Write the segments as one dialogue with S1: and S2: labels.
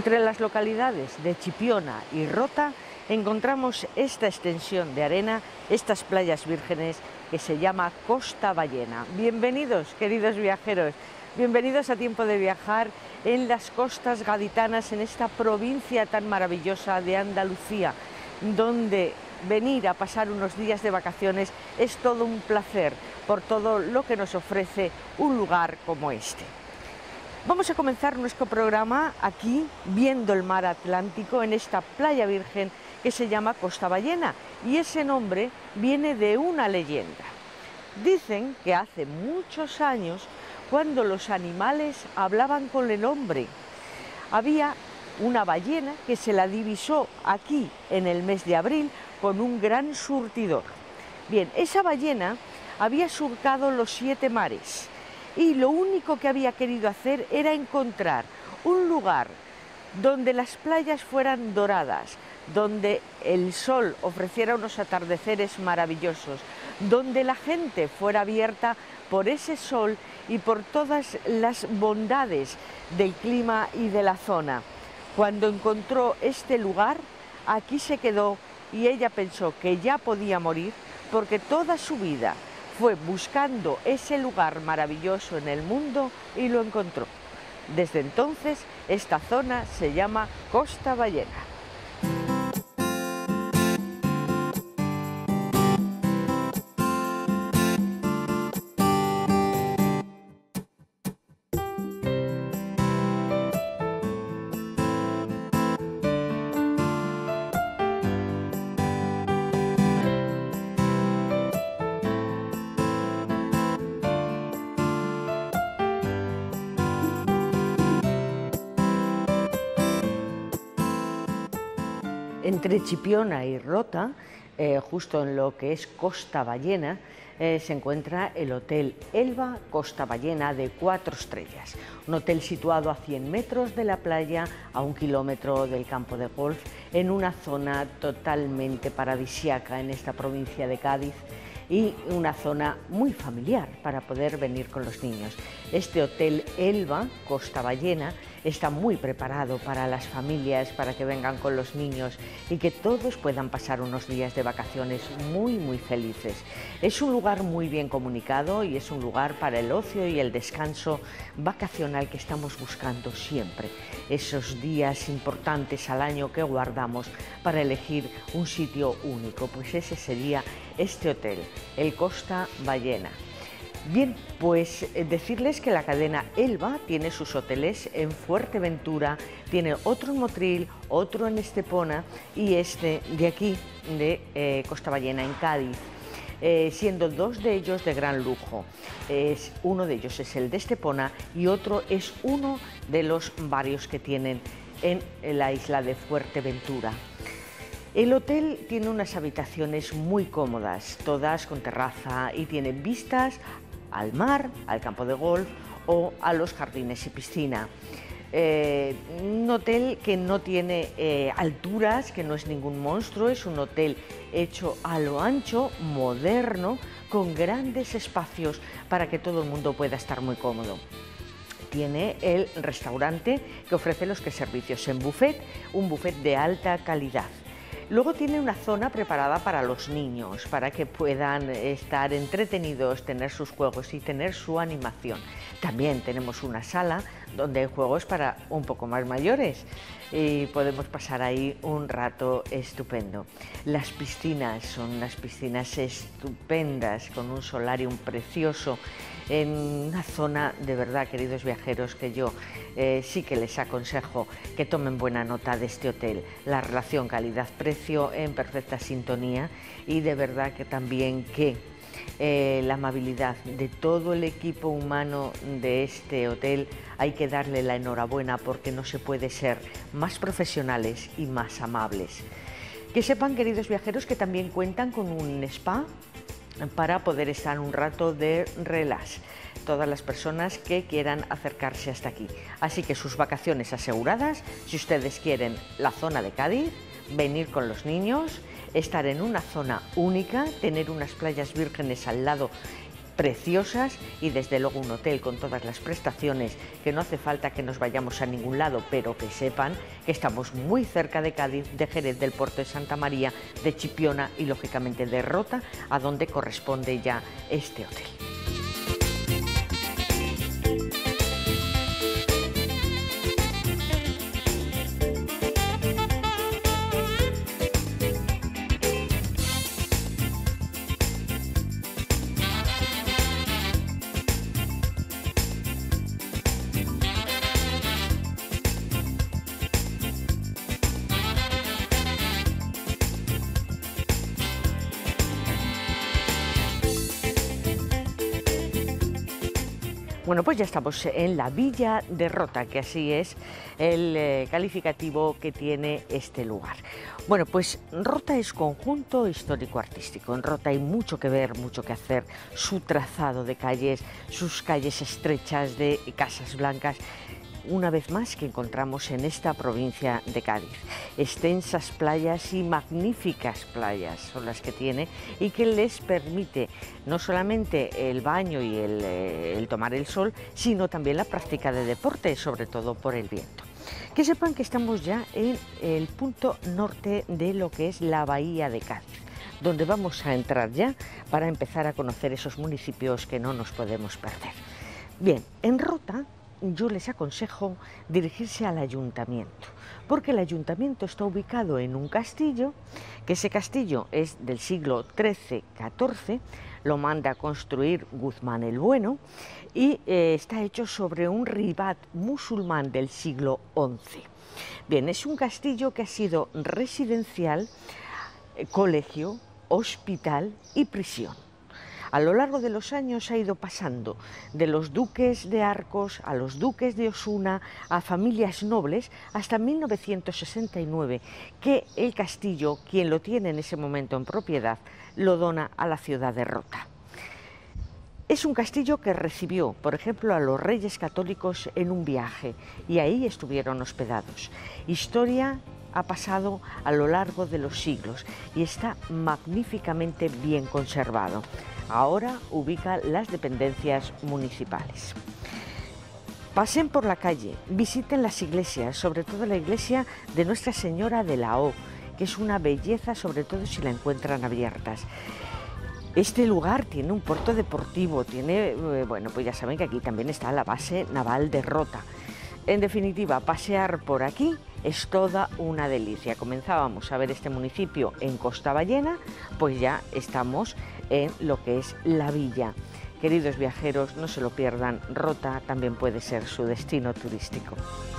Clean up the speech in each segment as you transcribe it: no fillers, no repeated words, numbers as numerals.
S1: Entre las localidades de Chipiona y Rota encontramos esta extensión de arena, estas playas vírgenes que se llama Costa Ballena. Bienvenidos, queridos viajeros, bienvenidos a Tiempo de Viajar en las costas gaditanas, en esta provincia tan maravillosa de Andalucía, donde venir a pasar unos días de vacaciones es todo un placer por todo lo que nos ofrece un lugar como este. Vamos a comenzar nuestro programa aquí, viendo el mar Atlántico, en esta playa virgen que se llama Costa Ballena, y ese nombre viene de una leyenda. Dicen que hace muchos años, cuando los animales hablaban con el hombre, había una ballena que se la divisó aquí en el mes de abril con un gran surtidor. Bien, esa ballena había surcado los 7 mares y lo único que había querido hacer era encontrar un lugar donde las playas fueran doradas, donde el sol ofreciera unos atardeceres maravillosos, donde la gente fuera abierta por ese sol y por todas las bondades del clima y de la zona. Cuando encontró este lugar, aquí se quedó y ella pensó que ya podía morir porque toda su vida fue buscando ese lugar maravilloso en el mundo y lo encontró. Desde entonces, esta zona se llama Costa Ballena. Entre Chipiona y Rota, justo en lo que es Costa Ballena, se encuentra el Hotel Elba Costa Ballena de 4 estrellas. Un hotel situado a 100 metros de la playa, a 1 kilómetro del campo de golf, en una zona totalmente paradisíaca en esta provincia de Cádiz, y una zona muy familiar para poder venir con los niños. Este Hotel Elba Costa Ballena está muy preparado para las familias, para que vengan con los niños y que todos puedan pasar unos días de vacaciones muy felices. Es un lugar muy bien comunicado y es un lugar para el ocio y el descanso vacacional que estamos buscando siempre. Esos días importantes al año que guardamos para elegir un sitio único, pues ese sería este hotel, el Costa Ballena. Bien, pues decirles que la cadena Elba tiene sus hoteles en Fuerteventura, tiene otro en Motril, otro en Estepona y este de aquí, de Costa Ballena, en Cádiz, siendo 2 de ellos de gran lujo. Uno de ellos es el de Estepona y otro es uno de los varios que tienen en la isla de Fuerteventura. El hotel tiene unas habitaciones muy cómodas, todas con terraza, y tiene vistas al mar, al campo de golf o a los jardines y piscina. Un hotel que no tiene alturas, que no es ningún monstruo, es un hotel hecho a lo ancho, moderno, con grandes espacios para que todo el mundo pueda estar muy cómodo. Tiene el restaurante que ofrece los servicios en buffet, un buffet de alta calidad. Luego tiene una zona preparada para los niños, para que puedan estar entretenidos, tener sus juegos y tener su animación. También tenemos una sala donde hay juegos para un poco más mayores y podemos pasar ahí un rato estupendo. Las piscinas son unas piscinas estupendas, con un solarium precioso, en una zona de verdad, queridos viajeros, que yo sí que les aconsejo que tomen buena nota de este hotel. La relación calidad-precio en perfecta sintonía, y de verdad que también que la amabilidad de todo el equipo humano de este hotel hay que darle la enhorabuena, porque no se puede ser más profesionales y más amables. Que sepan, queridos viajeros, que también cuentan con un spa para poder estar un rato de relax, todas las personas que quieran acercarse hasta aquí. Así que sus vacaciones aseguradas, si ustedes quieren la zona de Cádiz, venir con los niños, estar en una zona única, tener unas playas vírgenes al lado preciosas y desde luego un hotel con todas las prestaciones, que no hace falta que nos vayamos a ningún lado, pero que sepan que estamos muy cerca de Cádiz, de Jerez, del puerto de Santa María, de Chipiona y lógicamente de Rota, a donde corresponde ya este hotel. Bueno, pues ya estamos en la Villa de Rota, que así es el calificativo que tiene este lugar. Bueno, pues Rota es conjunto histórico-artístico. En Rota hay mucho que ver, mucho que hacer. Su trazado de calles, sus calles estrechas de casas blancas, una vez más que encontramos en esta provincia de Cádiz. Extensas playas y magníficas playas son las que tiene y que les permite no solamente el baño y el tomar el sol, sino también la práctica de deporte, sobre todo por el viento. Que sepan que estamos ya en el punto norte de lo que es la Bahía de Cádiz, donde vamos a entrar ya para empezar a conocer esos municipios que no nos podemos perder. Bien, en Rota yo les aconsejo dirigirse al ayuntamiento, porque el ayuntamiento está ubicado en un castillo, que ese castillo es del siglo XIII-XIV, lo manda a construir Guzmán el Bueno y está hecho sobre un ribat musulmán del siglo XI. Bien, es un castillo que ha sido residencial, colegio, hospital y prisión. A lo largo de los años ha ido pasando de los duques de Arcos a los duques de Osuna, a familias nobles, hasta 1969, que el castillo, quien lo tiene en ese momento en propiedad, lo dona a la ciudad de Rota. Es un castillo que recibió, por ejemplo, a los reyes católicos en un viaje y ahí estuvieron hospedados. Historia ha pasado a lo largo de los siglos y está magníficamente bien conservado. Ahora ubica las dependencias municipales. Pasen por la calle, visiten las iglesias, sobre todo la iglesia de Nuestra Señora de la O, que es una belleza, sobre todo si la encuentran abiertas. Este lugar tiene un puerto deportivo, bueno, pues ya saben que aquí también está la base naval de Rota. En definitiva, pasear por aquí es toda una delicia. Comenzábamos a ver este municipio en Costa Ballena, pues ya estamos en lo que es la villa. Queridos viajeros, no se lo pierdan, Rota también puede ser su destino turístico.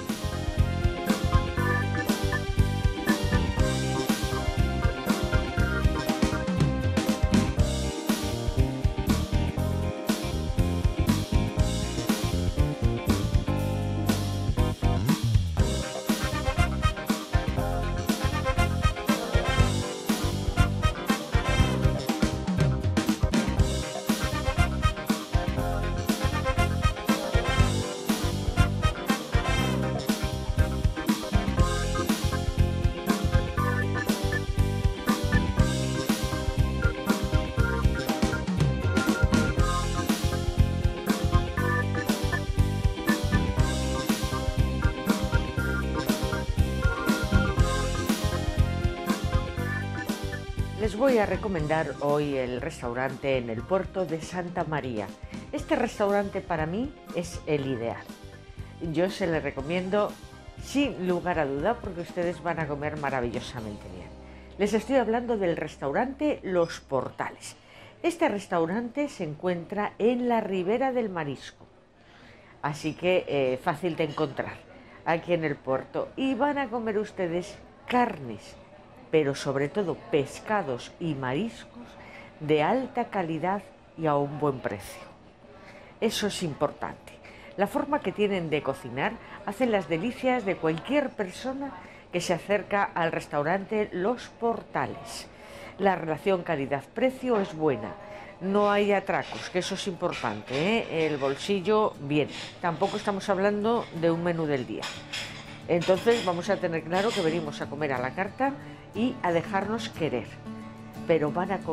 S1: Les voy a recomendar hoy el restaurante en el puerto de Santa María. Este restaurante para mí es el ideal. Yo se le recomiendo sin lugar a duda porque ustedes van a comer maravillosamente bien. Les estoy hablando del restaurante Los Portales. Este restaurante se encuentra en la Ribera del Marisco, así que fácil de encontrar aquí en el puerto. Y van a comer ustedes carnes, pero sobre todo pescados y mariscos de alta calidad y a un buen precio. Eso es importante. La forma que tienen de cocinar hace las delicias de cualquier persona que se acerca al restaurante Los Portales. La relación calidad-precio es buena. No hay atracos, que eso es importante, ¿eh? El bolsillo, bien. Tampoco estamos hablando de un menú del día. Entonces vamos a tener claro que venimos a comer a la carta y a dejarnos querer, pero van a comer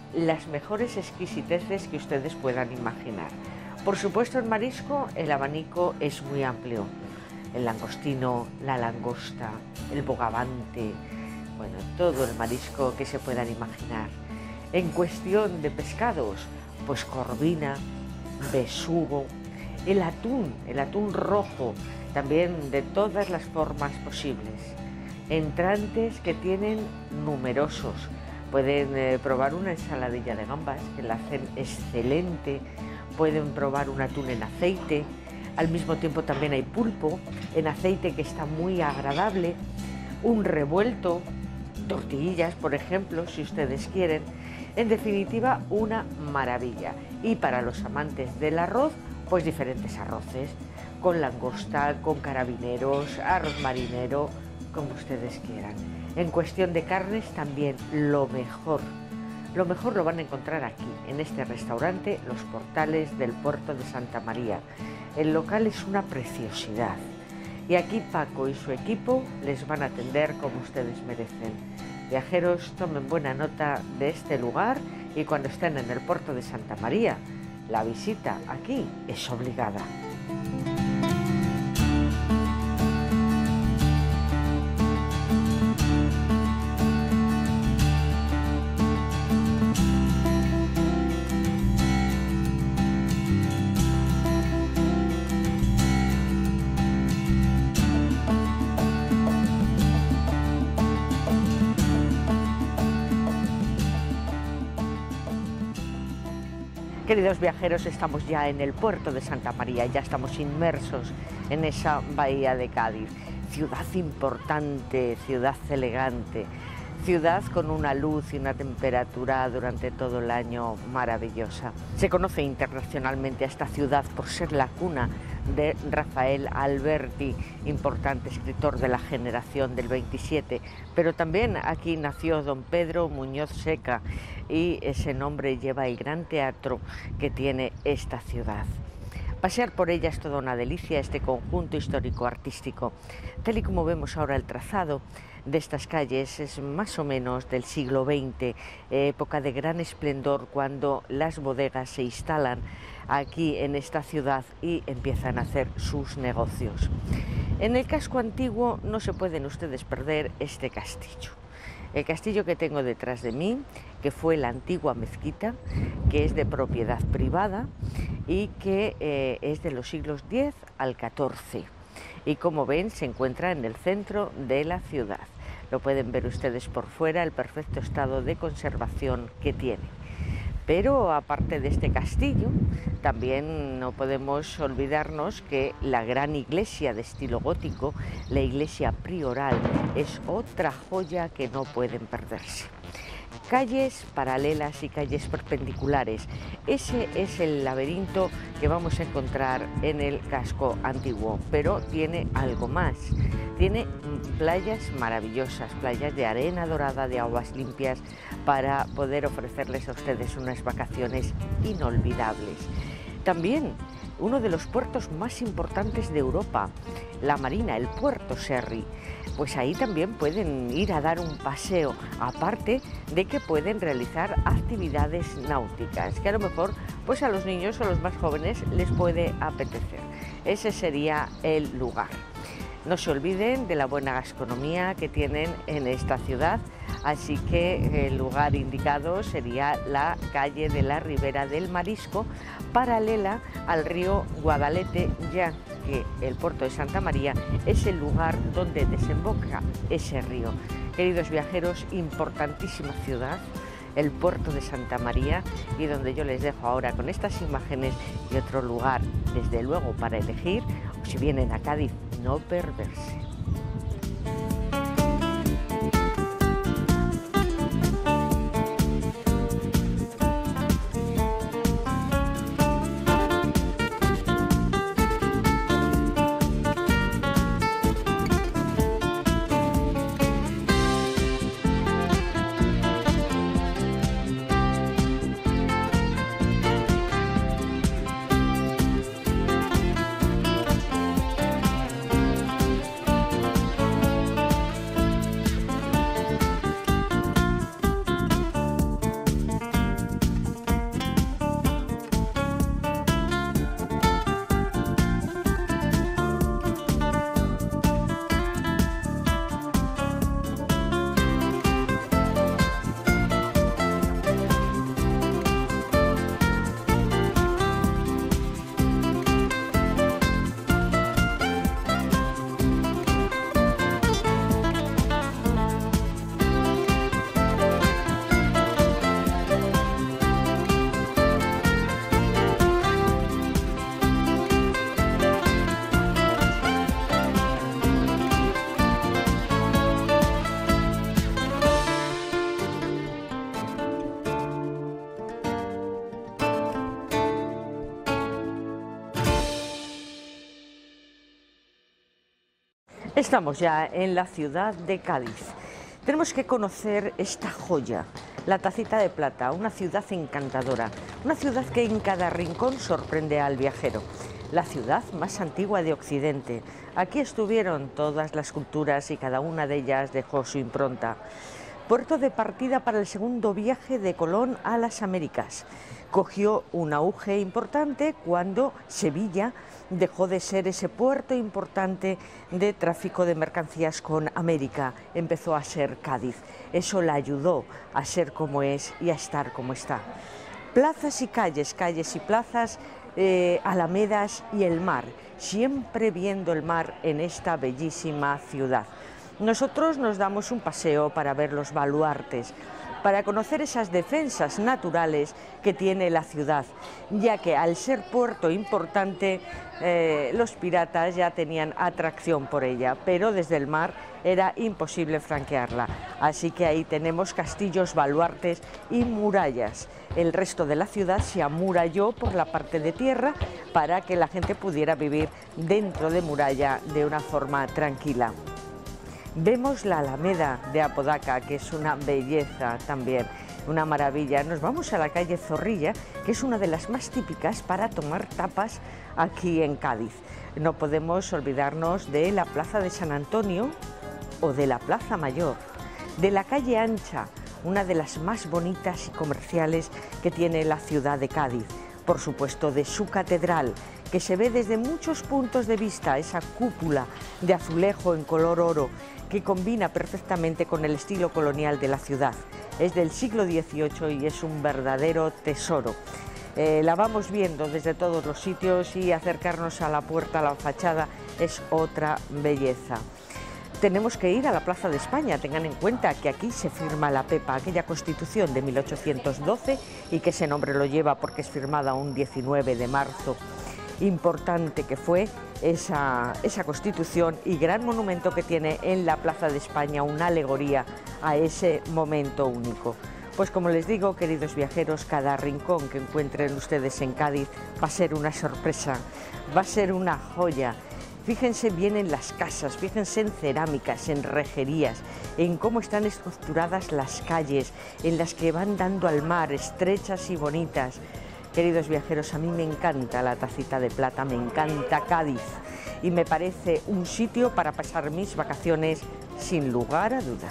S1: las mejores exquisiteces que ustedes puedan imaginar. Por supuesto, en marisco el abanico es muy amplio. El langostino, la langosta, el bogavante, bueno, todo el marisco que se puedan imaginar. En cuestión de pescados, pues corvina, besugo, el atún rojo, también de todas las formas posibles. Entrantes que tienen numerosos. Pueden probar una ensaladilla de gambas, que la hacen excelente. Pueden probar un atún en aceite. Al mismo tiempo también hay pulpo en aceite que está muy agradable. Un revuelto, tortillas, por ejemplo, si ustedes quieren. En definitiva, una maravilla. Y para los amantes del arroz, pues diferentes arroces, con langosta, con carabineros, arroz marinero, como ustedes quieran. En cuestión de carnes, también lo mejor. Lo mejor lo van a encontrar aquí, en este restaurante, Los Portales del Puerto de Santa María. El local es una preciosidad. Y aquí Paco y su equipo les van a atender como ustedes merecen. Viajeros, tomen buena nota de este lugar y cuando estén en el puerto de Santa María, la visita aquí es obligada. Queridos viajeros, estamos ya en el puerto de Santa María, ya estamos inmersos en esa bahía de Cádiz. Ciudad importante, ciudad elegante, ciudad con una luz y una temperatura durante todo el año maravillosa. Se conoce internacionalmente a esta ciudad por ser la cuna de Rafael Alberti, importante escritor de la generación del 27, pero también aquí nació don Pedro Muñoz Seca y ese nombre lleva el gran teatro que tiene esta ciudad. Pasear por ella es toda una delicia, este conjunto histórico-artístico. Tal y como vemos ahora el trazado de estas calles es más o menos del siglo XX, época de gran esplendor cuando las bodegas se instalan aquí en esta ciudad y empiezan a hacer sus negocios. En el casco antiguo no se pueden ustedes perder este castillo. El castillo que tengo detrás de mí, que fue la antigua mezquita, que es de propiedad privada y que es de los siglos X al XIV. Y como ven, se encuentra en el centro de la ciudad. Lo pueden ver ustedes por fuera, el perfecto estado de conservación que tiene. Pero aparte de este castillo, también no podemos olvidarnos que la gran iglesia de estilo gótico, la iglesia prioral, es otra joya que no pueden perderse. Calles paralelas y calles perpendiculares. Ese es el laberinto que vamos a encontrar en el casco antiguo, pero tiene algo más. Tiene playas maravillosas, playas de arena dorada, de aguas limpias, para poder ofrecerles a ustedes unas vacaciones inolvidables. También uno de los puertos más importantes de Europa, la Marina, el Puerto Serri. Pues ahí también pueden ir a dar un paseo, aparte de que pueden realizar actividades náuticas, que a lo mejor pues a los niños o los más jóvenes les puede apetecer. Ese sería el lugar. No se olviden de la buena gastronomía que tienen en esta ciudad, así que el lugar indicado sería la calle de la Ribera del Marisco, paralela al río Guadalete, ya que el puerto de Santa María es el lugar donde desemboca ese río. Queridos viajeros, importantísima ciudad, el puerto de Santa María, y donde yo les dejo ahora con estas imágenes y otro lugar, desde luego, para elegir, o si vienen a Cádiz, no perderse. Estamos ya en la ciudad de Cádiz. Tenemos que conocer esta joya, la Tacita de Plata, una ciudad encantadora, una ciudad que en cada rincón sorprende al viajero. La ciudad más antigua de Occidente. Aquí estuvieron todas las culturas y cada una de ellas dejó su impronta. Puerto de partida para el segundo viaje de Colón a las Américas. Cogió un auge importante cuando Sevilla dejó de ser ese puerto importante de tráfico de mercancías con América. Empezó a ser Cádiz. Eso la ayudó a ser como es y a estar como está. Plazas y calles, calles y plazas, alamedas y el mar. Siempre viendo el mar en esta bellísima ciudad. Nosotros nos damos un paseo para ver los baluartes, para conocer esas defensas naturales que tiene la ciudad, ya que al ser puerto importante, los piratas ya tenían atracción por ella, pero desde el mar era imposible franquearla. Así que ahí tenemos castillos, baluartes y murallas. El resto de la ciudad se amuralló por la parte de tierra para que la gente pudiera vivir dentro de muralla de una forma tranquila. Vemos la Alameda de Apodaca, que es una belleza también, una maravilla. Nos vamos a la calle Zorrilla, que es una de las más típicas para tomar tapas aquí en Cádiz. No podemos olvidarnos de la Plaza de San Antonio o de la Plaza Mayor, de la calle Ancha, una de las más bonitas y comerciales que tiene la ciudad de Cádiz. Por supuesto, de su catedral, que se ve desde muchos puntos de vista, esa cúpula de azulejo en color oro, que combina perfectamente con el estilo colonial de la ciudad. Es del siglo XVIII y es un verdadero tesoro. La vamos viendo desde todos los sitios y acercarnos a la puerta, a la fachada, es otra belleza. Tenemos que ir a la Plaza de España. Tengan en cuenta que aquí se firma la Pepa, aquella Constitución de 1812 y que ese nombre lo lleva porque es firmada un 19 de marzo. Importante que fue esa Constitución y gran monumento que tiene en la Plaza de España, una alegoría a ese momento único. Pues como les digo, queridos viajeros, cada rincón que encuentren ustedes en Cádiz va a ser una sorpresa, va a ser una joya. Fíjense bien en las casas, fíjense en cerámicas, en rejerías, en cómo están estructuradas las calles, en las que van dando al mar, estrechas y bonitas. Queridos viajeros, a mí me encanta la Tacita de Plata, me encanta Cádiz y me parece un sitio para pasar mis vacaciones sin lugar a dudas.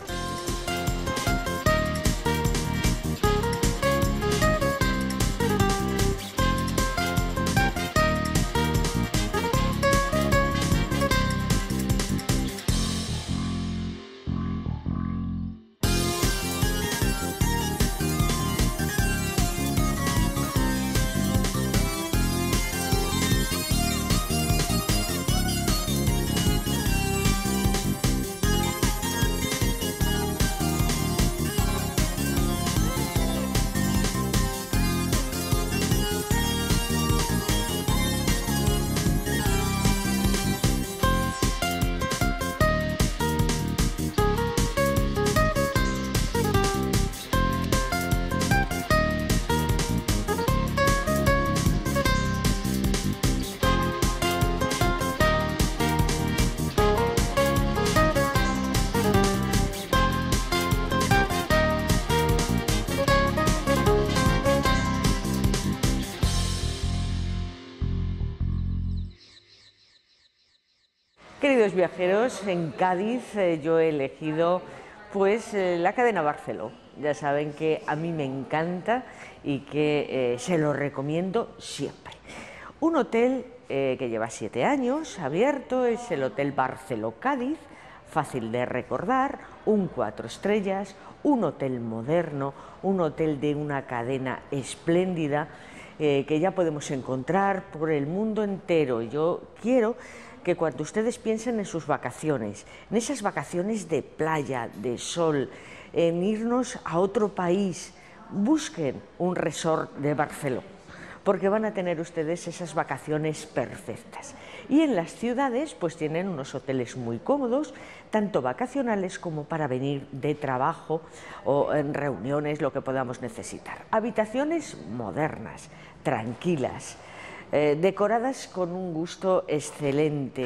S1: Queridos viajeros, en Cádiz yo he elegido pues la cadena Barceló. Ya saben que a mí me encanta y que se lo recomiendo siempre. Un hotel que lleva 7 años abierto es el Hotel Barceló Cádiz, fácil de recordar, un 4 estrellas, un hotel moderno, un hotel de una cadena espléndida que ya podemos encontrar por el mundo entero. Yo quiero que cuando ustedes piensen en sus vacaciones, en esas vacaciones de playa, de sol, en irnos a otro país, busquen un resort de Barceló, porque van a tener ustedes esas vacaciones perfectas. Y en las ciudades pues tienen unos hoteles muy cómodos, tanto vacacionales como para venir de trabajo o en reuniones, lo que podamos necesitar. Habitaciones modernas, tranquilas, decoradas con un gusto excelente,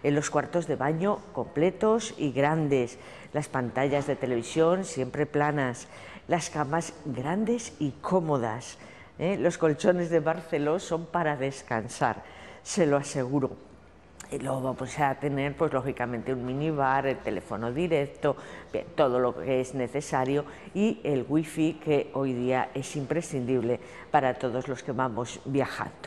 S1: los cuartos de baño completos y grandes, las pantallas de televisión siempre planas, las camas grandes y cómodas. Los colchones de Barceló son para descansar, se lo aseguro. Y luego vamos a tener, pues lógicamente, un minibar, el teléfono directo, bien, todo lo que es necesario, y el wifi, que hoy día es imprescindible para todos los que vamos viajando.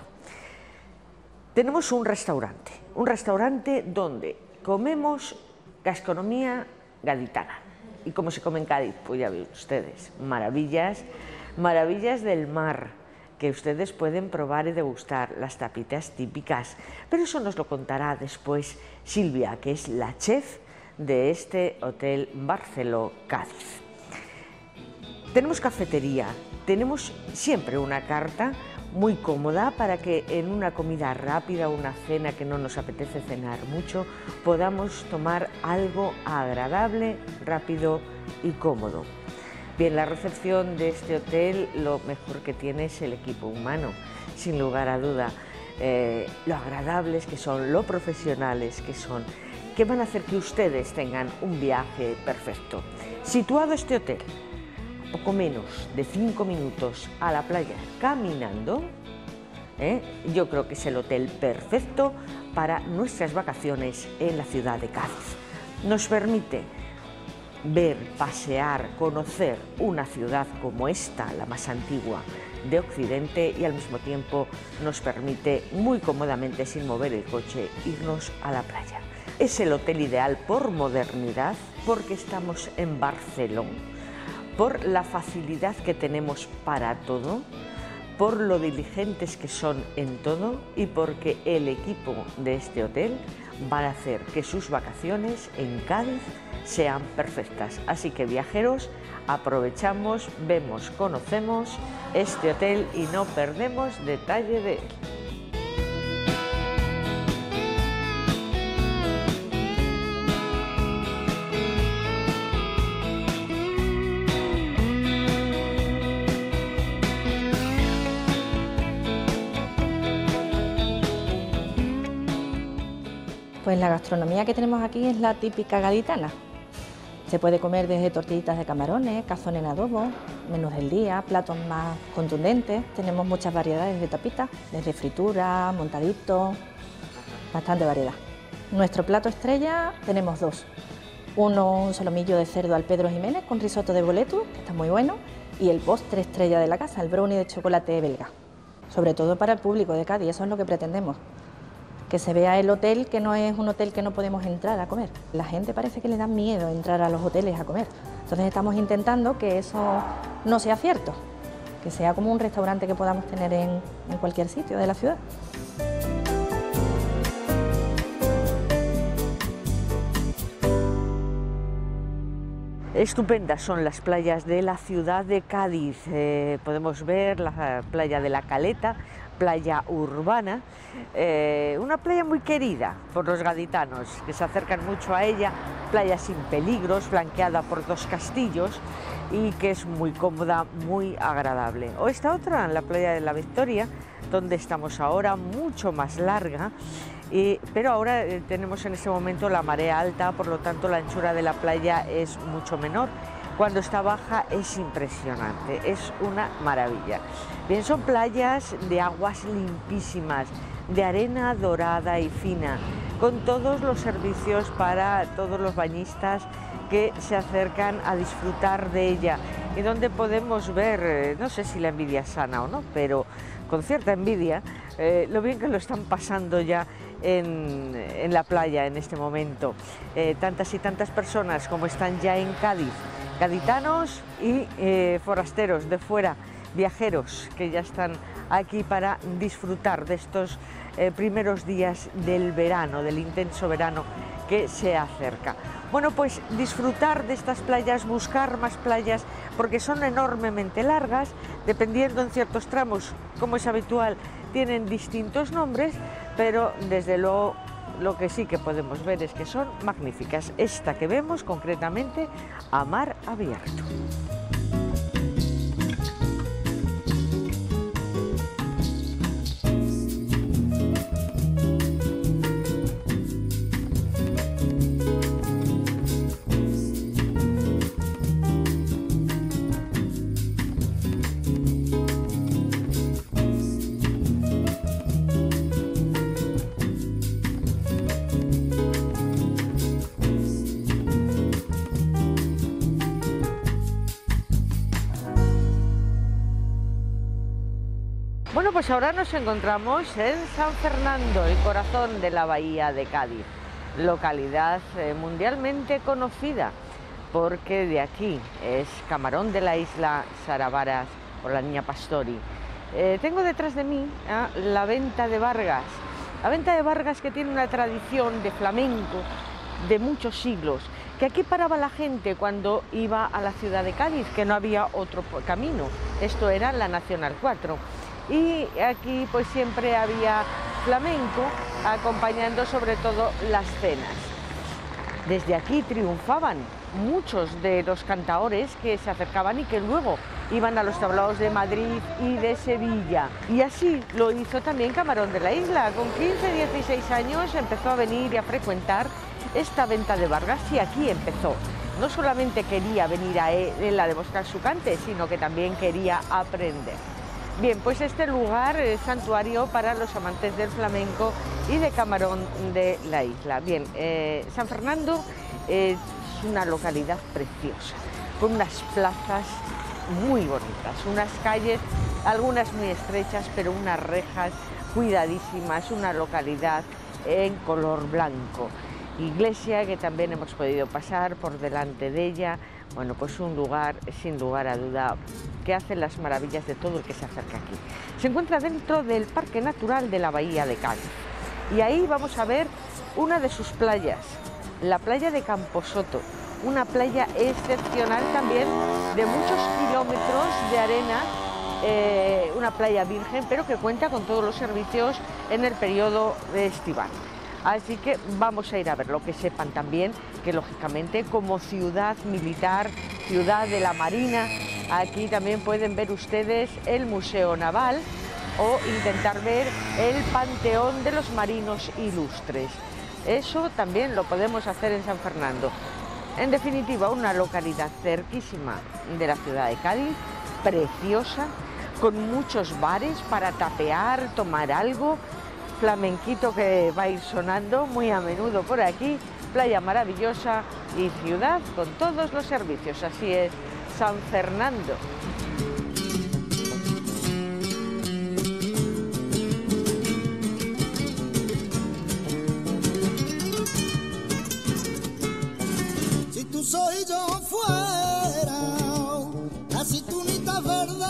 S1: Tenemos un restaurante donde comemos gastronomía gaditana. ¿Y cómo se come en Cádiz? Pues ya ven ustedes, maravillas del mar, que ustedes pueden probar y degustar, las tapitas típicas, pero eso nos lo contará después Silvia, que es la chef de este Hotel Barceló Cádiz. Tenemos cafetería, tenemos siempre una carta muy cómoda para que en una comida rápida, una cena que no nos apetece cenar mucho, podamos tomar algo agradable, rápido y cómodo. Bien, la recepción de este hotel lo mejor que tiene es el equipo humano, sin lugar a duda. Lo agradables que son, lo profesionales que son, que van a hacer que ustedes tengan un viaje perfecto. Situado este hotel, a poco menos de 5 minutos a la playa caminando, yo creo que es el hotel perfecto para nuestras vacaciones en la ciudad de Cádiz. Nos permite ver, pasear, conocer una ciudad como esta, la más antigua de Occidente, y al mismo tiempo nos permite muy cómodamente, sin mover el coche, irnos a la playa. Es el hotel ideal por modernidad, porque estamos en Barceló, por la facilidad que tenemos para todo, por lo diligentes que son en todo y porque el equipo de este hotel va a hacer que sus vacaciones en Cádiz sean perfectas. Así que, viajeros, aprovechamos, vemos, conocemos este hotel y no perdemos detalle de él.
S2: Pues la gastronomía que tenemos aquí es la típica gaditana. Se puede comer desde tortillitas de camarones, cazón en adobo, menús del día, platos más contundentes. Tenemos muchas variedades de tapitas, desde fritura, montadito, bastante variedad. Nuestro plato estrella tenemos dos. Uno, un solomillo de cerdo al Pedro Jiménez con risotto de boletus, que está muy bueno, y el postre estrella de la casa, el brownie de chocolate belga. Sobre todo para el público de Cádiz, eso es lo que pretendemos. Que se vea el hotel, que no es un hotel que no podemos entrar a comer. La gente parece que le da miedo entrar a los hoteles a comer. Entonces estamos intentando que eso no sea cierto, que sea como un restaurante que podamos tener en cualquier sitio de la ciudad.
S1: Estupendas son las playas de la ciudad de Cádiz. Podemos ver la playa de la Caleta, playa urbana, una playa muy querida por los gaditanos, que se acercan mucho a ella, playa sin peligros, flanqueada por dos castillos y que es muy cómoda, muy agradable. O esta otra, la playa de la Victoria, donde estamos ahora, mucho más larga, pero ahora tenemos en este momento la marea alta, por lo tanto la anchura de la playa es mucho menor. Cuando está baja es impresionante, es una maravilla. Bien, son playas de aguas limpísimas, de arena dorada y fina, con todos los servicios para todos los bañistas que se acercan a disfrutar de ella, y donde podemos ver, no sé si la envidia es sana o no, pero con cierta envidia, lo bien que lo están pasando ya en la playa en este momento. Tantas y tantas personas como están ya en Cádiz, gaditanos y forasteros de fuera, viajeros que ya están aquí para disfrutar de estos primeros días del verano, del intenso verano que se acerca. Bueno, pues disfrutar de estas playas, buscar más playas, porque son enormemente largas, dependiendo en ciertos tramos, como es habitual, tienen distintos nombres, pero desde luego lo que sí que podemos ver es que son magníficas. Esta que vemos concretamente a mar abierto. pues ahora nos encontramos en San Fernando, el corazón de la bahía de Cádiz, localidad mundialmente conocida, porque de aquí es Camarón de la Isla, Sara Varas o la Niña Pastori. Tengo detrás de mí la Venta de Vargas. La Venta de Vargas, que tiene una tradición de flamenco de muchos siglos, que aquí paraba la gente cuando iba a la ciudad de Cádiz, que no había otro camino. Esto era la Nacional 4. Y aquí pues siempre había flamenco, acompañando sobre todo las cenas. Desde aquí triunfaban muchos de los cantaores que se acercaban y que luego iban a los tablaos de Madrid y de Sevilla. Y así lo hizo también Camarón de la Isla. Con 15, 16 años empezó a venir y a frecuentar esta Venta de Vargas, y aquí empezó. No solamente quería venir a él a demostrar su cante, sino que también quería aprender. Bien, pues este lugar es santuario para los amantes del flamenco y de Camarón de la Isla. Bien, San Fernando es una localidad preciosa, con unas plazas muy bonitas, unas calles, algunas muy estrechas, pero unas rejas cuidadísimas, una localidad en color blanco. Iglesia que también hemos podido pasar por delante de ella. Bueno, pues un lugar, sin lugar a duda, que hace las maravillas de todo el que se acerca aquí. Se encuentra dentro del Parque Natural de la Bahía de Cádiz, y ahí vamos a ver una de sus playas, la playa de Camposoto, una playa excepcional también, de muchos kilómetros de arena, una playa virgen, pero que cuenta con todos los servicios en el periodo estival. Así que vamos a ir a verlo, que sepan también que lógicamente como ciudad militar, ciudad de la Marina, aquí también pueden ver ustedes el Museo Naval o intentar ver el Panteón de los Marinos Ilustres. Eso también lo podemos hacer en San Fernando. En definitiva, una localidad cerquísima de la ciudad de Cádiz, preciosa, con muchos bares para tapear, tomar algo, flamenquito que va a ir sonando muy a menudo por aquí, playa maravillosa y ciudad con todos los servicios. Así es San Fernando.
S3: Si tú soy yo fuera, así tú ni estás verde.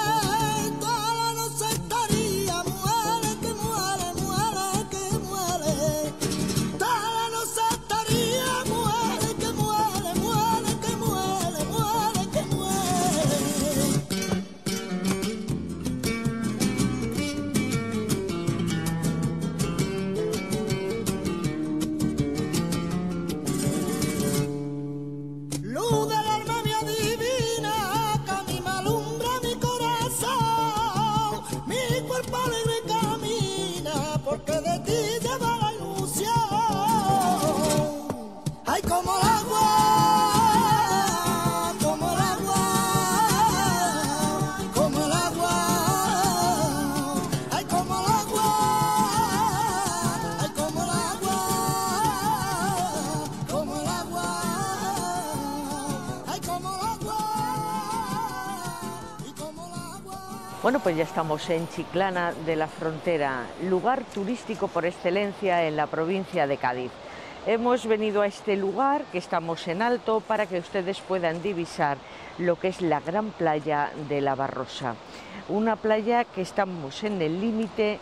S1: Bueno, pues ya estamos en Chiclana de la Frontera, lugar turístico por excelencia en la provincia de Cádiz. Hemos venido a este lugar, que estamos en alto, para que ustedes puedan divisar lo que es la gran playa de La Barrosa. Una playa que estamos en el límite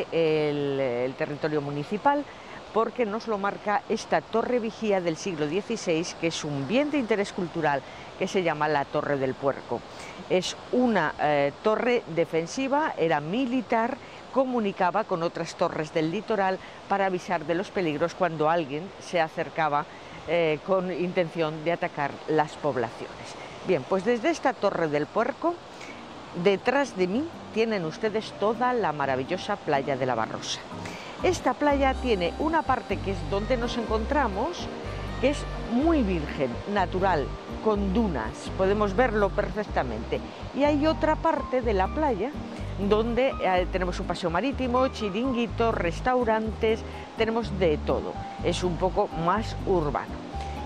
S1: del territorio municipal, porque nos lo marca esta torre vigía del siglo XVI, que es un bien de interés cultural, que se llama la Torre del Puerco. Es una torre defensiva, era militar, comunicaba con otras torres del litoral para avisar de los peligros cuando alguien se acercaba con intención de atacar las poblaciones. Bien, pues desde esta Torre del Puerco, detrás de mí tienen ustedes toda la maravillosa playa de La Barrosa. Esta playa tiene una parte que es donde nos encontramos, que es muy virgen, natural, con dunas, podemos verlo perfectamente. Y hay otra parte de la playa donde tenemos un paseo marítimo, chiringuitos, restaurantes, tenemos de todo, es un poco más urbano.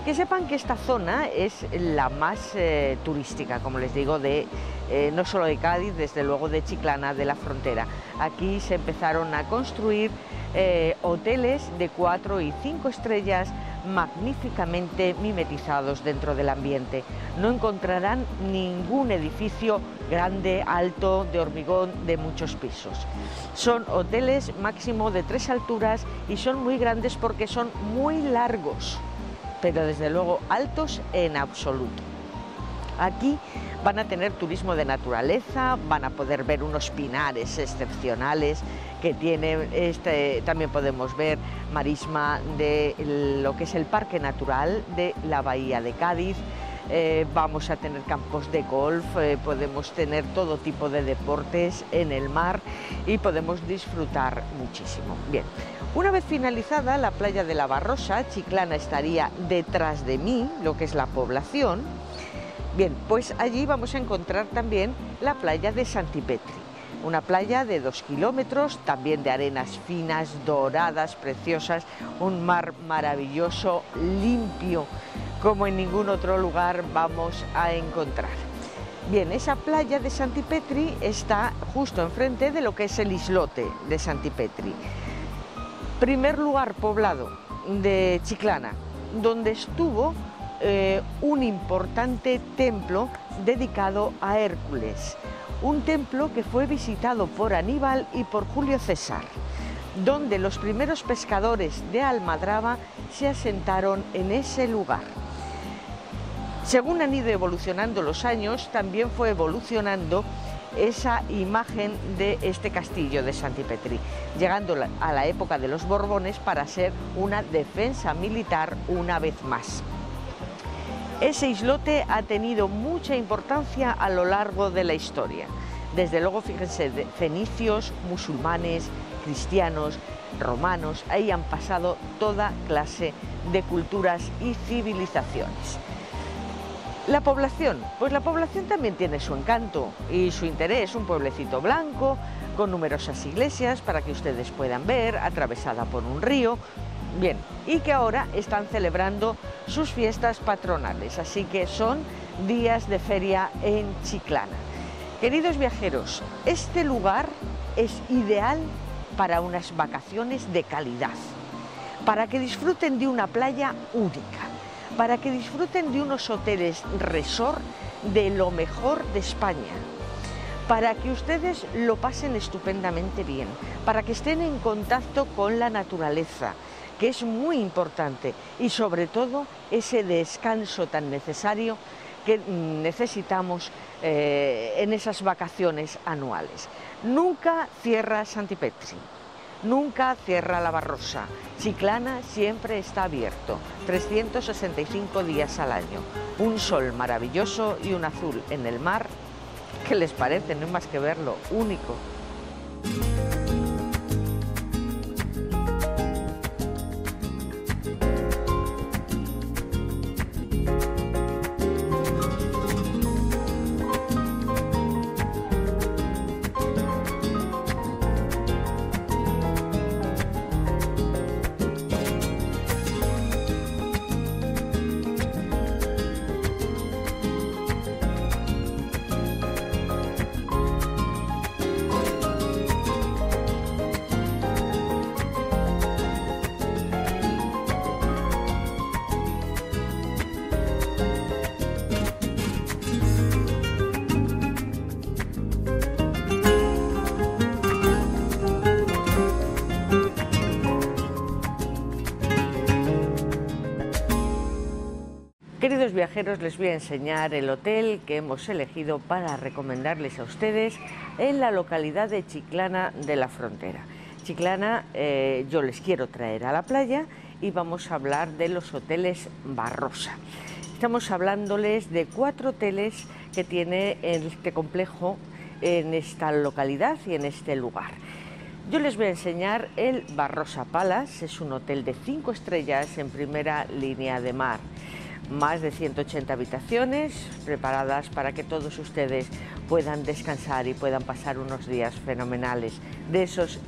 S1: Que sepan que esta zona es la más turística, como les digo, no solo de Cádiz, desde luego de Chiclana, de la Frontera. Aquí se empezaron a construir hoteles de 4 y 5 estrellas magníficamente mimetizados dentro del ambiente. No encontrarán ningún edificio grande, alto, de hormigón, de muchos pisos. Son hoteles máximo de 3 alturas y son muy grandes porque son muy largos, pero desde luego altos en absoluto. Aquí van a tener turismo de naturaleza, van a poder ver unos pinares excepcionales que tiene, también podemos ver marisma de lo que es el Parque Natural de la Bahía de Cádiz. Vamos a tener campos de golf, podemos tener todo tipo de deportes en el mar y podemos disfrutar muchísimo. Bien, una vez finalizada la playa de la Barrosa, Chiclana estaría detrás de mí, lo que es la población. Bien, pues allí vamos a encontrar también la playa de Santipetri, una playa de 2 kilómetros, también de arenas finas, doradas, preciosas, un mar maravilloso, limpio, como en ningún otro lugar vamos a encontrar. Bien, esa playa de Santipetri está justo enfrente de lo que es el islote de Santipetri. Primer lugar poblado de Chiclana, donde estuvo un importante templo dedicado a Hércules, un templo que fue visitado por Aníbal y por Julio César, donde los primeros pescadores de Almadraba se asentaron en ese lugar. Según han ido evolucionando los años, también fue evolucionando esa imagen de este castillo de Santipetri, llegando a la época de los Borbones para ser una defensa militar una vez más. Ese islote ha tenido mucha importancia a lo largo de la historia. Desde luego, fíjense, fenicios, musulmanes, cristianos, romanos, ahí han pasado toda clase de culturas y civilizaciones. La población, pues la población también tiene su encanto y su interés, un pueblecito blanco, con numerosas iglesias para que ustedes puedan ver, atravesada por un río. Bien, y que ahora están celebrando sus fiestas patronales, así que son días de feria en Chiclana. Queridos viajeros, este lugar es ideal para unas vacaciones de calidad, para que disfruten de una playa única, para que disfruten de unos hoteles resort de lo mejor de España, para que ustedes lo pasen estupendamente bien, para que estén en contacto con la naturaleza, que es muy importante, y sobre todo ese descanso tan necesario que necesitamos en esas vacaciones anuales. Nunca cierra Santipetri, nunca cierra la Barrosa. Chiclana siempre está abierto, 365 días al año. Un sol maravilloso y un azul en el mar. ¿Qué les parece? No hay más que verlo, único. Queridos viajeros, les voy a enseñar el hotel que hemos elegido para recomendarles a ustedes en la localidad de Chiclana de la Frontera. Chiclana, yo les quiero traer a la playa y vamos a hablar de los hoteles Barrosa. Estamos hablándoles de 4 hoteles que tiene este complejo en esta localidad y en este lugar. Yo les voy a enseñar el Barrosa Palace, es un hotel de 5 estrellas en primera línea de mar. Más de 180 habitaciones preparadas para que todos ustedes puedan descansar y puedan pasar unos días fenomenales, de esos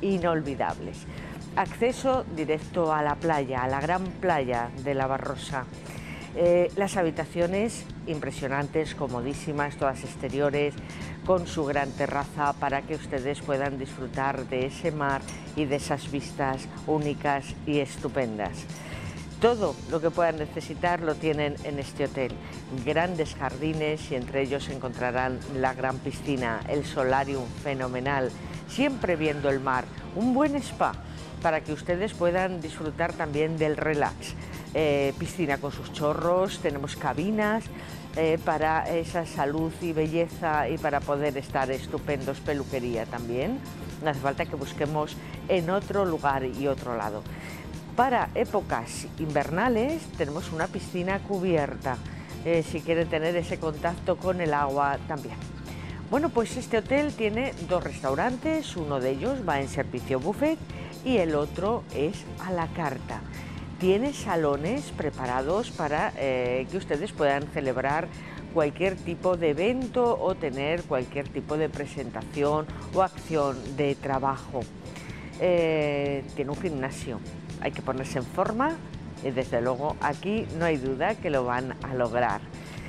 S1: inolvidables. Acceso directo a la playa, a la gran playa de la Barrosa. Las habitaciones impresionantes, comodísimas, todas exteriores, con su gran terraza para que ustedes puedan disfrutar de ese mar y de esas vistas únicas y estupendas. Todo lo que puedan necesitar lo tienen en este hotel. Grandes jardines y entre ellos encontrarán la gran piscina, el solarium fenomenal, siempre viendo el mar, un buen spa para que ustedes puedan disfrutar también del relax. Piscina con sus chorros, tenemos cabinas para esa salud y belleza y para poder estar estupendos, peluquería también. No hace falta que busquemos en otro lugar y otro lado. Para épocas invernales tenemos una piscina cubierta, si quieren tener ese contacto con el agua también. Bueno, pues este hotel tiene dos restaurantes, uno de ellos va en servicio buffet y el otro es a la carta. Tiene salones preparados para que ustedes puedan celebrar cualquier tipo de evento o tener cualquier tipo de presentación o acción de trabajo. Tiene un gimnasio. Hay que ponerse en forma y desde luego aquí no hay duda que lo van a lograr.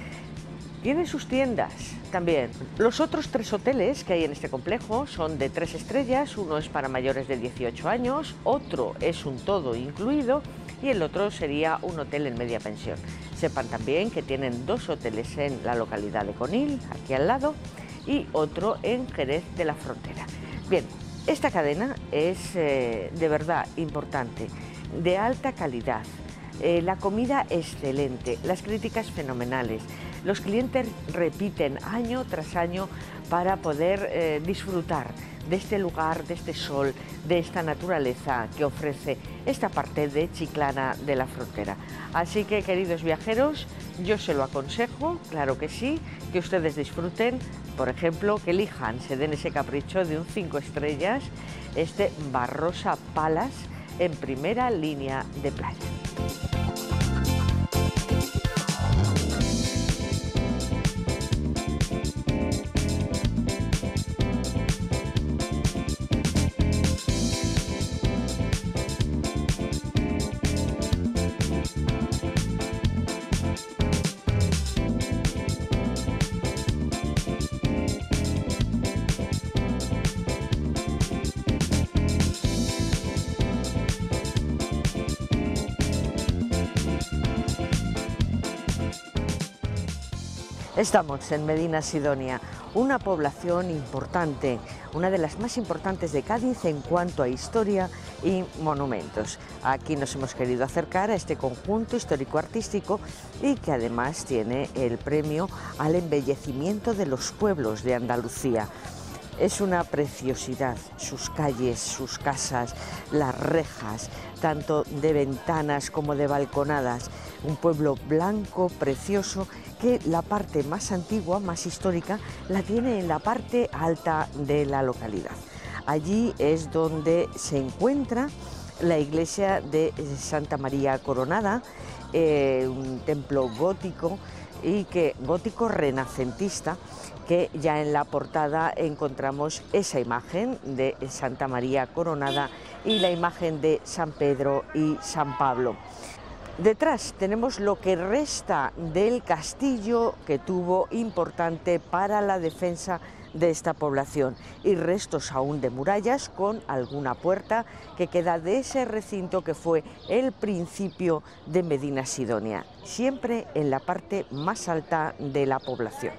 S1: Tiene sus tiendas también. Los otros tres hoteles que hay en este complejo son de 3 estrellas, uno es para mayores de 18 años, otro es un todo incluido y el otro sería un hotel en media pensión. Sepan también que tienen dos hoteles en la localidad de Conil, aquí al lado, y otro en Jerez de la Frontera. Bien. Esta cadena es de verdad importante, de alta calidad, la comida excelente, las críticas fenomenales. Los clientes repiten año tras año para poder disfrutar de este lugar, de este sol, de esta naturaleza que ofrece esta parte de Chiclana de la Frontera. Así que, queridos viajeros, yo se lo aconsejo, claro que sí, que ustedes disfruten, por ejemplo, que elijan, se den ese capricho de un 5 estrellas, este Barrosa Palace en primera línea de playa. Estamos en Medina Sidonia, una población importante, una de las más importantes de Cádiz en cuanto a historia y monumentos. Aquí nos hemos querido acercar a este conjunto histórico-artístico y que además tiene el premio al embellecimiento de los pueblos de Andalucía. Es una preciosidad, sus calles, sus casas, las rejas, tanto de ventanas como de balconadas. Un pueblo blanco, precioso, que la parte más antigua, más histórica, la tiene en la parte alta de la localidad. Allí es donde se encuentra la iglesia de Santa María Coronada, un templo gótico gótico renacentista, que ya en la portada encontramos esa imagen de Santa María Coronada y la imagen de San Pedro y San Pablo. Detrás tenemos lo que resta del castillo que tuvo importante para la defensa de esta población y restos aún de murallas con alguna puerta que queda de ese recinto que fue el principio de Medina Sidonia, siempre en la parte más alta de la población.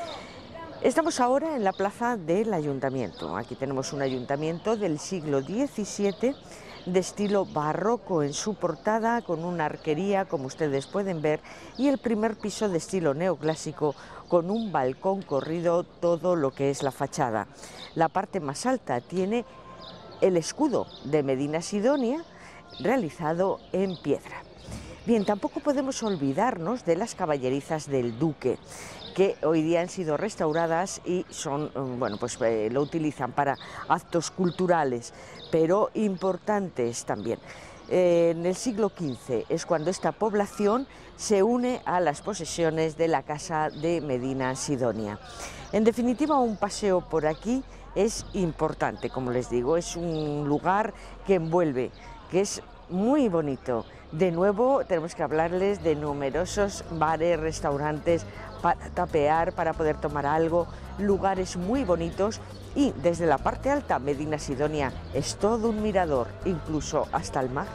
S1: Estamos ahora en la plaza del ayuntamiento. Aquí tenemos un ayuntamiento del siglo XVII de estilo barroco en su portada, con una arquería, como ustedes pueden ver, y el primer piso de estilo neoclásico con un balcón corrido todo lo que es la fachada. La parte más alta tiene el escudo de Medina Sidonia realizado en piedra. Bien, tampoco podemos olvidarnos de las caballerizas del Duque, que hoy día han sido restauradas y son, bueno, pues lo utilizan para actos culturales, pero importantes también. En el siglo XV es cuando esta población se une a las posesiones de la Casa de Medina Sidonia. En definitiva, un paseo por aquí es importante, como les digo, es un lugar que envuelve, que es muy bonito. De nuevo tenemos que hablarles de numerosos bares, restaurantes para tapear, para poder tomar algo, lugares muy bonitos y desde la parte alta Medina Sidonia es todo un mirador, incluso hasta el mar.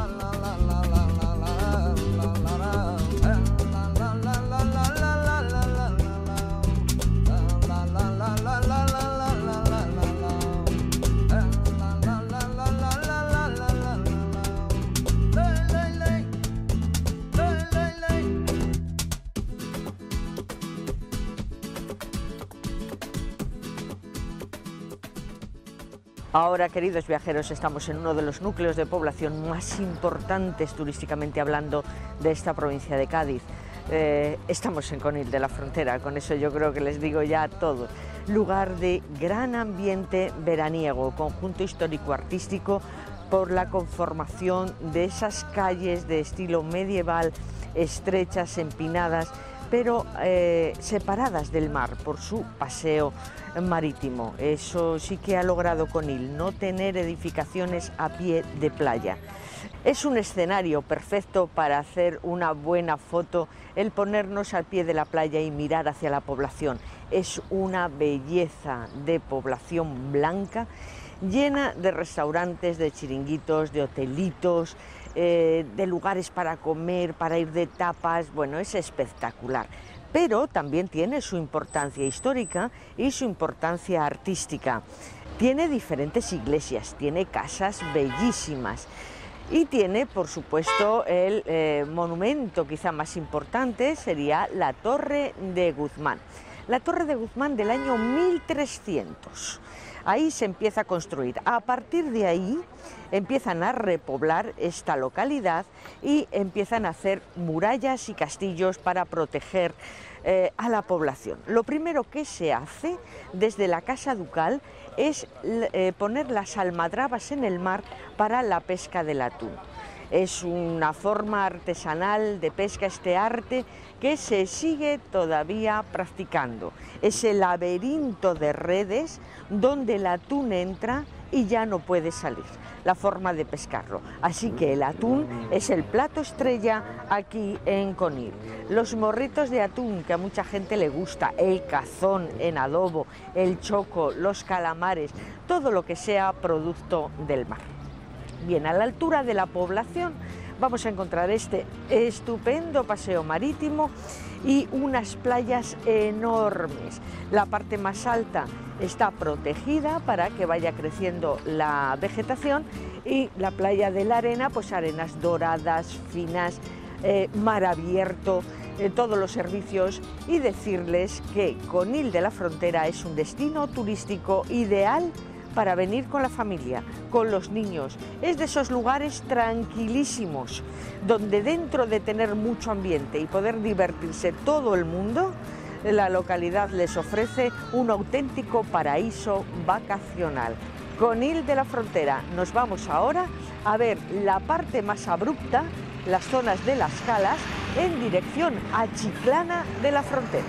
S1: Ahora, queridos viajeros, estamos en uno de los núcleos de población más importantes turísticamente hablando de esta provincia de Cádiz. Estamos en Conil de la Frontera, con eso yo creo que les digo ya todo. Lugar de gran ambiente veraniego, conjunto histórico-artístico por la conformación de esas calles de estilo medieval, estrechas, empinadas, pero separadas del mar por su paseo marítimo. Eso sí que ha logrado Conil, no tener edificaciones a pie de playa. Es un escenario perfecto para hacer una buena foto, el ponernos al pie de la playa y mirar hacia la población. Es una belleza de población blanca, llena de restaurantes, de chiringuitos, de hotelitos, de lugares para comer, para ir de tapas. Bueno, es espectacular. Pero también tiene su importancia histórica y su importancia artística. Tiene diferentes iglesias, tiene casas bellísimas y tiene, por supuesto, el monumento quizá más importante sería la Torre de Guzmán. La Torre de Guzmán del año 1300. Ahí se empieza a construir. A partir de ahí empiezan a repoblar esta localidad y empiezan a hacer murallas y castillos para proteger a la población. Lo primero que se hace desde la Casa Ducal es poner las almadrabas en el mar para la pesca del atún. Es una forma artesanal de pesca, este arte que se sigue todavía practicando. Es el laberinto de redes donde el atún entra y ya no puede salir, la forma de pescarlo. Así que el atún es el plato estrella aquí en Conil. Los morritos de atún, que a mucha gente le gusta, el cazón en adobo, el choco, los calamares, todo lo que sea producto del mar. Bien, a la altura de la población vamos a encontrar este estupendo paseo marítimo y unas playas enormes. La parte más alta está protegida para que vaya creciendo la vegetación y la playa de la arena, pues arenas doradas, finas, mar abierto, todos los servicios, y decirles que Conil de la Frontera es un destino turístico ideal para venir con la familia, con los niños. Es de esos lugares tranquilísimos, donde dentro de tener mucho ambiente y poder divertirse todo el mundo, la localidad les ofrece un auténtico paraíso vacacional. Conil de la Frontera. Nos vamos ahora a ver la parte más abrupta, las zonas de las calas, en dirección a Chiclana de la Frontera.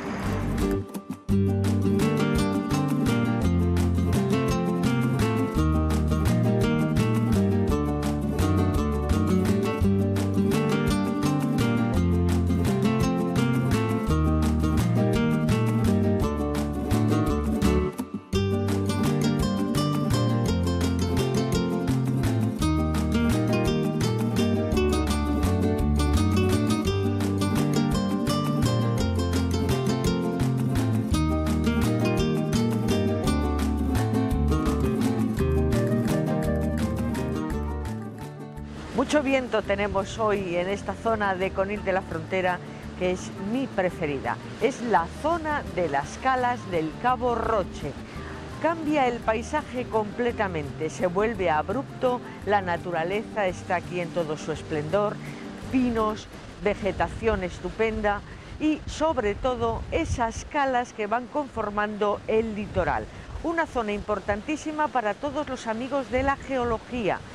S1: Mucho viento tenemos hoy en esta zona de Conil de la Frontera, que es mi preferida. Es la zona de las calas del Cabo Roche. Cambia el paisaje completamente, se vuelve abrupto, la naturaleza está aquí en todo su esplendor, pinos, vegetación estupenda y sobre todo esas calas que van conformando el litoral. Una zona importantísima para todos los amigos de la geología,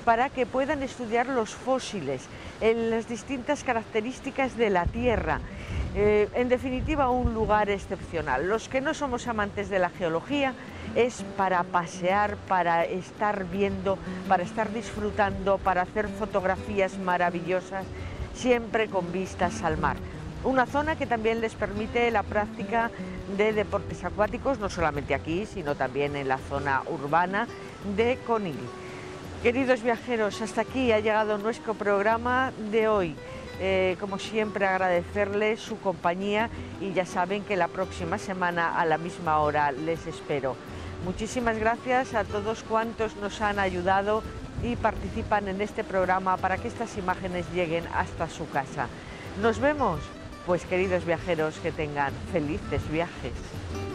S1: para que puedan estudiar los fósiles, las distintas características de la Tierra. En definitiva, un lugar excepcional. Los que no somos amantes de la geología, es para pasear, para estar viendo, para estar disfrutando, para hacer fotografías maravillosas, siempre con vistas al mar. Una zona que también les permite la práctica de deportes acuáticos, no solamente aquí, sino también en la zona urbana de Conil. Queridos viajeros, hasta aquí ha llegado nuestro programa de hoy. Como siempre, agradecerles su compañía y ya saben que la próxima semana a la misma hora les espero. Muchísimas gracias a todos cuantos nos han ayudado y participan en este programa para que estas imágenes lleguen hasta su casa. Nos vemos, pues queridos viajeros, que tengan felices viajes.